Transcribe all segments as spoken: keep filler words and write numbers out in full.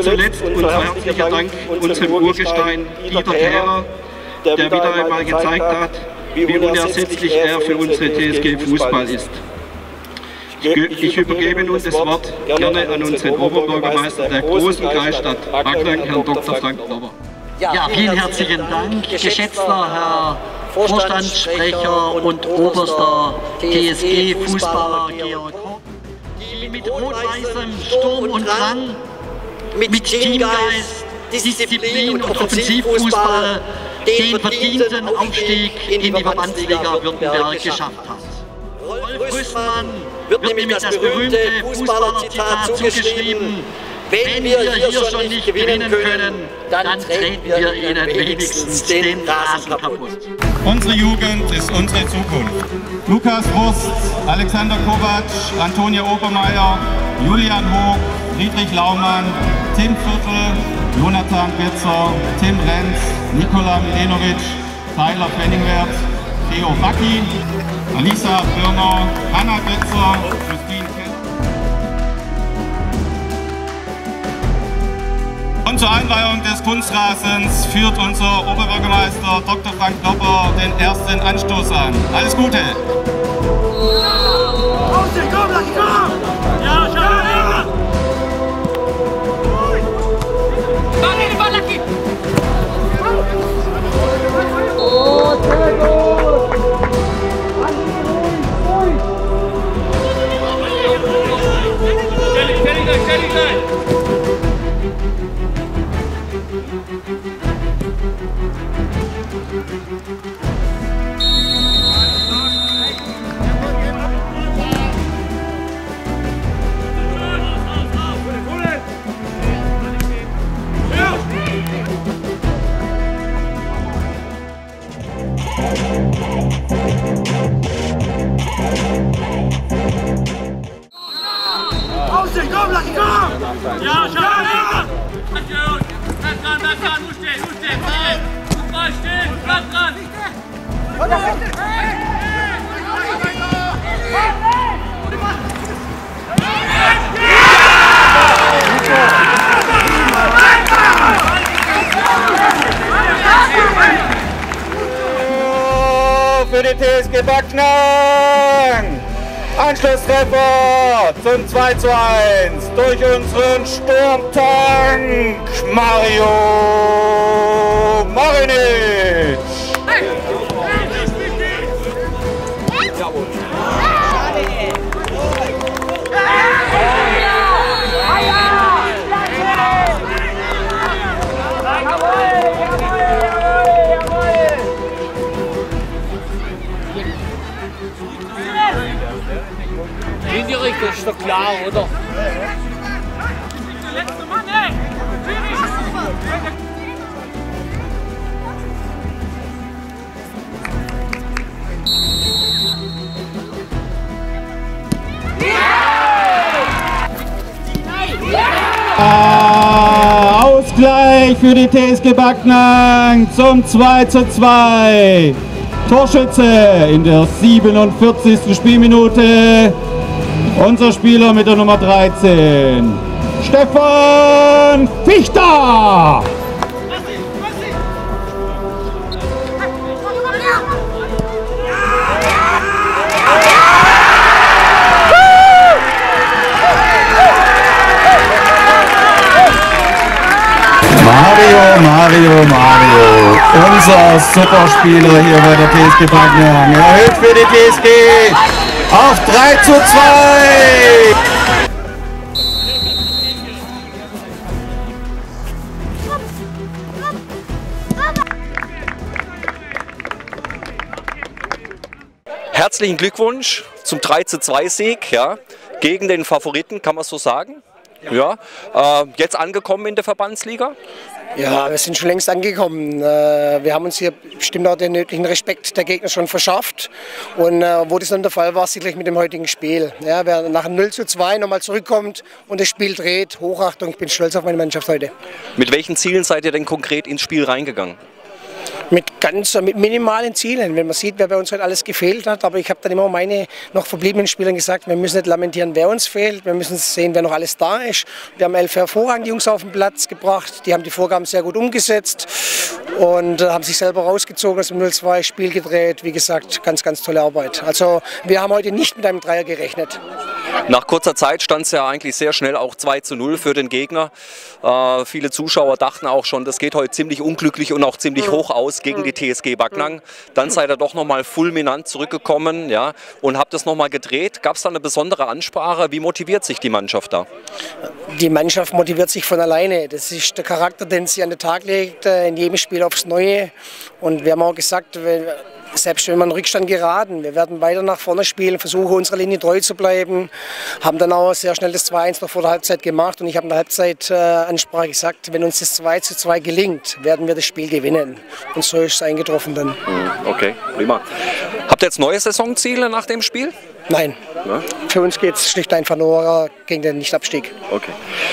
zuletzt unser herzlicher Dank unserem Urgestein Dieter Thärer, der wieder einmal gezeigt hat, wie unersetzlich er für unsere T S G Fußball ist. Ich übergebe nun das Wort gerne an unseren Oberbürgermeister der großen Kreisstadt Acklang, Herrn Doktor Frank Knopper. Ja, vielen herzlichen Dank, geschätzter Herr Vorstandssprecher und oberster T S G-Fußballer Georg Hock, die mit rot-weißem Sturm und Drang, mit Teamgeist, Disziplin und Offensivfußball den verdienten Aufstieg in die Verbandsliga Württemberg geschafft hat. Rolf Rüssmann wird nämlich das berühmte Fußballer-Zitat zugeschrieben: wenn wir hier schon nicht gewinnen können, dann treten wir ihnen wenigstens den Rasen kaputt. Unsere Jugend ist unsere Zukunft. Lukas Wurst, Alexander Kovac, Antonia Obermeier, Julian Hoog, Friedrich Laumann, Tim Viertel, Jonathan Betzer, Tim Renz, Nikola Milenovic, Tyler Penningwerth, Theo Backi, Alisa Birner, Hanna Betzer, Justine Keller. Und zur Einweihung des Kunstrasens führt unser Oberbürgermeister Doktor Frank Knopper den ersten Anstoß an. Alles Gute! Ja, ja! Bleib dran, bleib dran, du stehst, du stehst, du bleib stehen, bleib dran! Für die T S G Backnang! Anschlusstreffer zum zwei zu eins durch unseren Sturmtank Mario Marinic. In die Richtung ist doch klar, oder? Der letzte Mann, ey! Ah, Ausgleich für die T S G Backnang zum zwei zu zwei. Torschütze in der siebenundvierzigsten Spielminute. Unser Spieler mit der Nummer dreizehn, Stefan Fichter. Mario, Mario, Mario, unser Superspieler hier bei der T S G Backnang, erhöht für die T S G auf drei zu zwei. Herzlichen Glückwunsch zum drei zu zwei Sieg, ja, gegen den Favoriten, kann man so sagen. Ja, äh, jetzt angekommen in der Verbandsliga? Ja, wir sind schon längst angekommen. Wir haben uns hier bestimmt auch den nötigen Respekt der Gegner schon verschafft. Und wo das dann der Fall war, sicherlich mit dem heutigen Spiel. Ja, wer nach null zu zwei nochmal zurückkommt und das Spiel dreht, Hochachtung, ich bin stolz auf meine Mannschaft heute. Mit welchen Zielen seid ihr denn konkret ins Spiel reingegangen? Mit ganz mit minimalen Zielen, wenn man sieht, wer bei uns heute alles gefehlt hat. Aber ich habe dann immer meine noch verbliebenen Spielern gesagt, wir müssen nicht lamentieren, wer uns fehlt. Wir müssen sehen, wer noch alles da ist. Wir haben elf hervorragende Jungs auf den Platz gebracht. Die haben die Vorgaben sehr gut umgesetzt und äh, haben sich selber rausgezogen aus dem null zwei Spiel gedreht. Wie gesagt, ganz, ganz tolle Arbeit. Also wir haben heute nicht mit einem Dreier gerechnet. Nach kurzer Zeit stand es ja eigentlich sehr schnell auch zwei zu null für den Gegner. Äh, viele Zuschauer dachten auch schon, das geht heute ziemlich unglücklich und auch ziemlich hoch aus gegen die T S G Backnang. Dann seid ihr doch nochmal fulminant zurückgekommen, ja, und habt das nochmal gedreht. Gab es da eine besondere Ansprache? Wie motiviert sich die Mannschaft da? Die Mannschaft motiviert sich von alleine. Das ist der Charakter, den sie an den Tag legt, in jedem Spiel aufs Neue. Und wir haben auch gesagt, wenn, selbst wenn wir in Rückstand geraten, wir werden weiter nach vorne spielen, versuchen unserer Linie treu zu bleiben, haben dann auch sehr schnell das zwei eins noch vor der Halbzeit gemacht und ich habe in der Halbzeitansprache äh, gesagt, wenn uns das zwei zu zwei gelingt, werden wir das Spiel gewinnen. Und so ist es eingetroffen dann. Okay, prima. Habt ihr jetzt neue Saisonziele nach dem Spiel? Nein, ja? Für uns geht es schlicht einfach nur gegen den Nichtabstieg. Okay.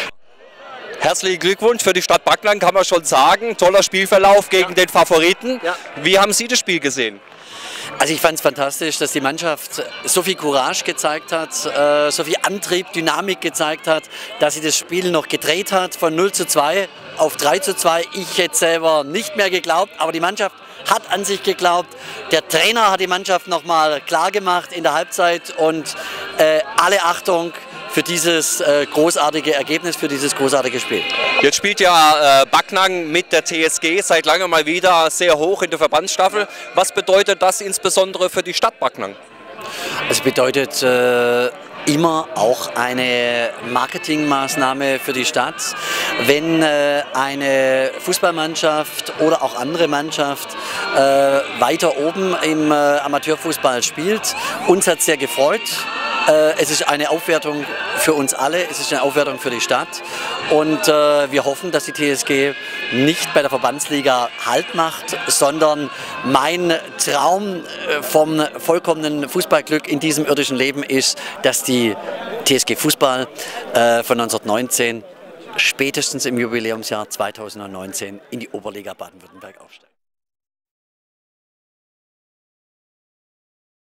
Herzlichen Glückwunsch für die Stadt Backnang, kann man schon sagen. Toller Spielverlauf gegen ja. den Favoriten. Ja. Wie haben Sie das Spiel gesehen? Also ich fand es fantastisch, dass die Mannschaft so viel Courage gezeigt hat, äh, so viel Antrieb, Dynamik gezeigt hat, dass sie das Spiel noch gedreht hat von null zu zwei auf drei zu zwei. Ich hätte selber nicht mehr geglaubt, aber die Mannschaft hat an sich geglaubt. Der Trainer hat die Mannschaft nochmal klar gemacht in der Halbzeit und äh, alle Achtung für dieses äh, großartige Ergebnis, für dieses großartige Spiel. Jetzt spielt ja äh, Backnang mit der T S G seit langem mal wieder sehr hoch in der Verbandsstaffel. Was bedeutet das insbesondere für die Stadt Backnang? Es bedeutet äh, immer auch eine Marketingmaßnahme für die Stadt. Wenn äh, eine Fußballmannschaft oder auch andere Mannschaft äh, weiter oben im äh, Amateurfußball spielt, uns hat es sehr gefreut. Es ist eine Aufwertung für uns alle, es ist eine Aufwertung für die Stadt und äh, wir hoffen, dass die T S G nicht bei der Verbandsliga Halt macht, sondern mein Traum vom vollkommenen Fußballglück in diesem irdischen Leben ist, dass die T S G Fußball äh, von neunzehnhundertneunzehn spätestens im Jubiläumsjahr zweitausendneunzehn in die Oberliga Baden-Württemberg aufsteigt.